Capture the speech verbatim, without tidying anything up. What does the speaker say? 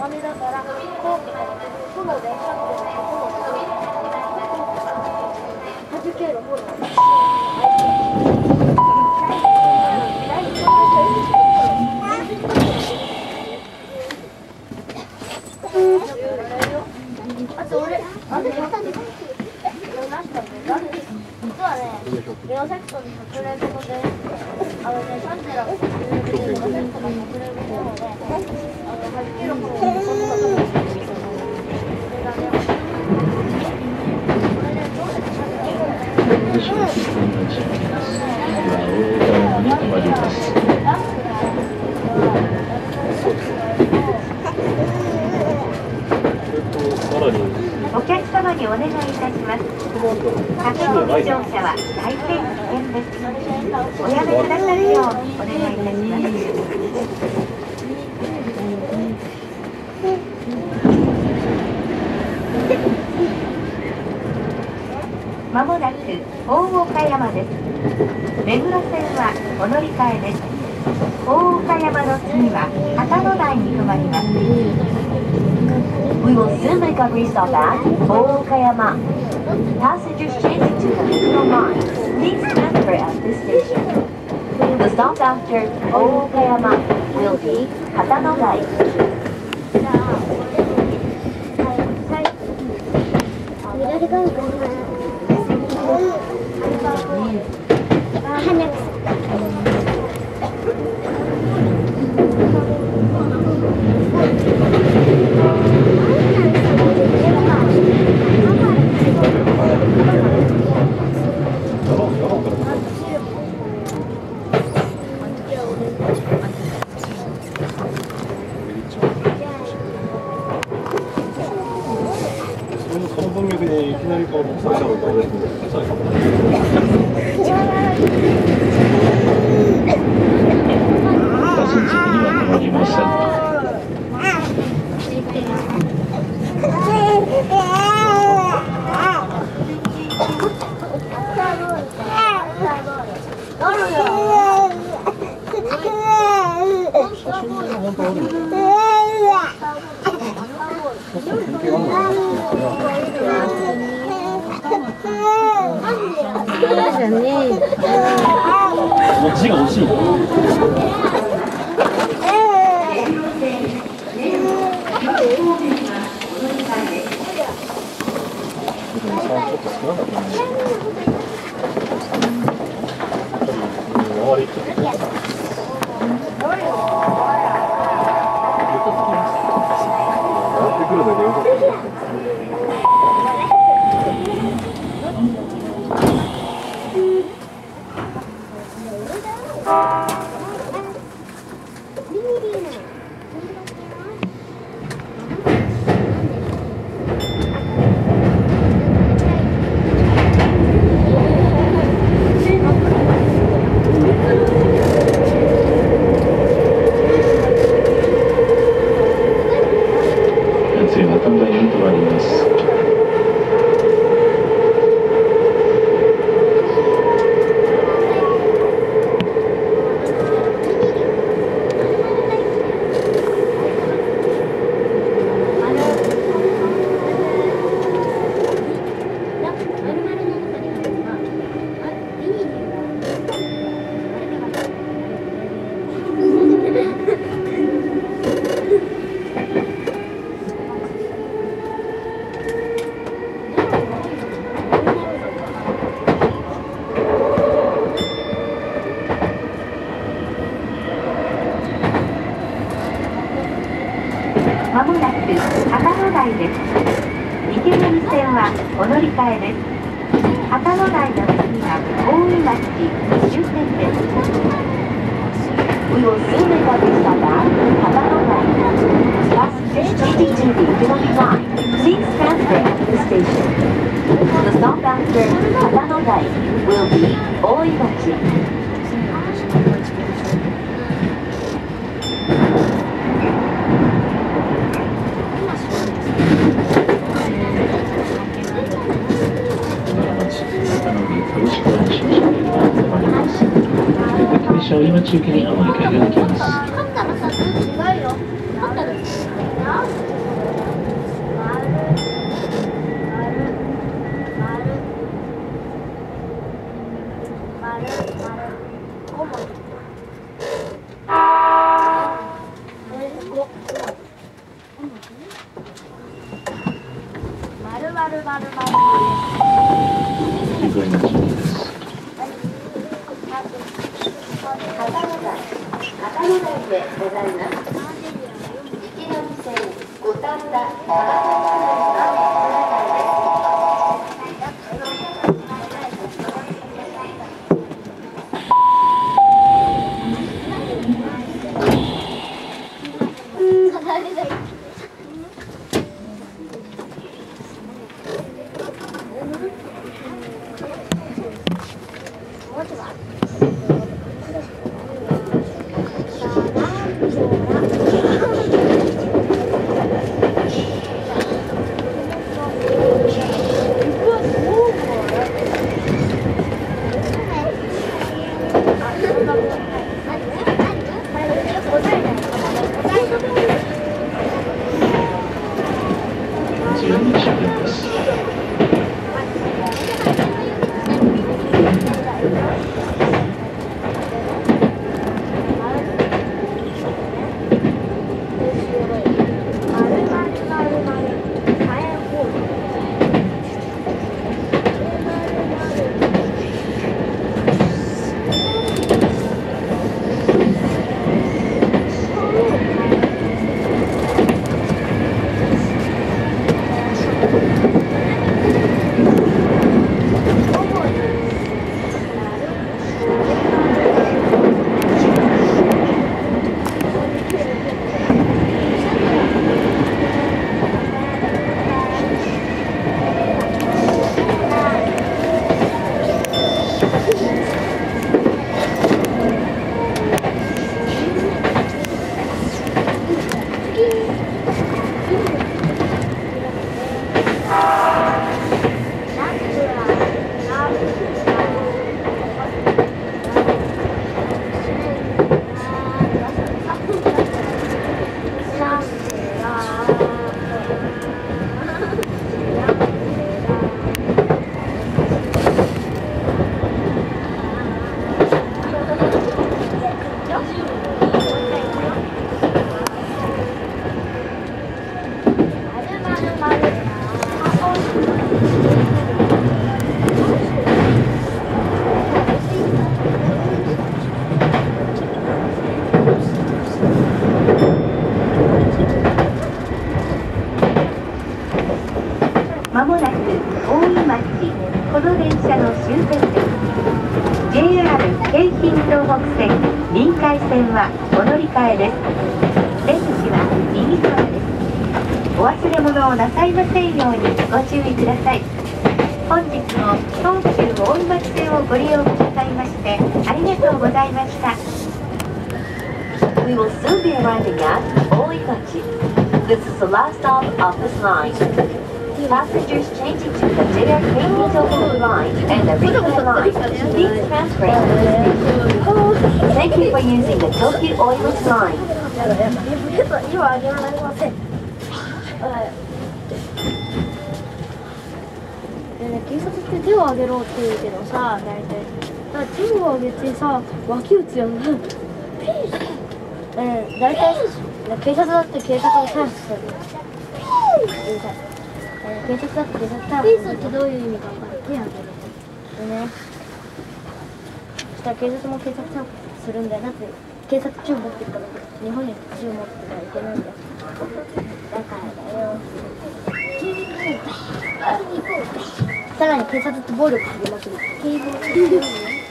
羽田から飛行機からこの電車ってこのはち経路ほら。あと俺、あれまたね、実はね、レオセクトに隠れることで、あのね、サンテラが隠れることで、レオセクトが隠れることで、あの、はちキロほどのことが飛ぶんですよ。それがね、これね、どうやってしゃべるお客様にお願いいたします。各乗車は大変危険です。おやめくださるようお願いいたします。まもなく大岡山です。目黒線はお乗り換えです。大岡山の次は旗の台に停まります。We will soon make a restop at Okayama. Passengers changing to the Metro line, please transfer at this station. The stop after Okayama will be Hatanodai. この文脈にいきなりこう国際社会が出てくる。バス次は止まりません。写真が本当あるんだよ。字が惜しい。まもなく旗の台です。池上線はお乗り換えです。旗の台の次は大井町終点です。We will soon make a restop at 旗の台。Passengers changing to the Ikenomi line, please transfer at the station. The stop after 旗の台 will be 大井町。今中継にお乗り換えができます。 まるまるまるまる。 意外な地味です。 片野台、片野台でございます。一ノ木線五反田片野台まもなく大井町、この電車の終点です。ジェイアール 京浜東北線臨海線はお乗り換えです。出口は右側です。お忘れ物をなさいませんようにご注意ください。本日も東急大井町線をご利用くださいましてありがとうございました。We will soon be arriving at Oimachi. This is the last stop of this line. Passengers changing to the J R Keihin Tokyo line and the Rinkai line, please transfer to this station. Thank you for using the Tokyo Oimachi line. 今あげられません。でね、警察って手を挙げろって言うけどさ、大体だから手を挙げてさ、脇打つやん。ピーえー、大体警察だって警察を逮捕する。えー、警察だって警察逮捕する。ピースってどういう意味か分かる？手を挙げる。でね、そしたら警察も警察逮捕するんだよ。だって警察銃持ってるから、日本に銃持ってたらいけないんだよ。だからだよ。さらに警察って暴力振りまくる。